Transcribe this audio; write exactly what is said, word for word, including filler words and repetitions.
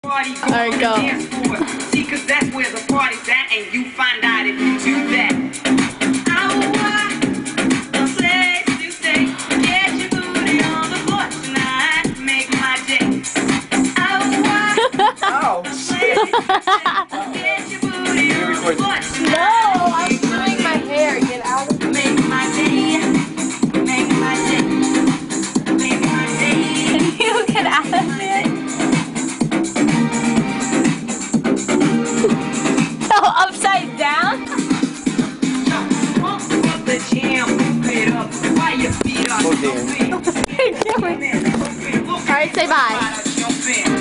Alright, go. See, cause that's where the party's at, and you find out if you do that. No, I'm doing my hair. Get out of it. Make my day. Make my day. Make my day. Can you get out of it? So upside down? The jam, put up, why your feet up? Alright, say bye.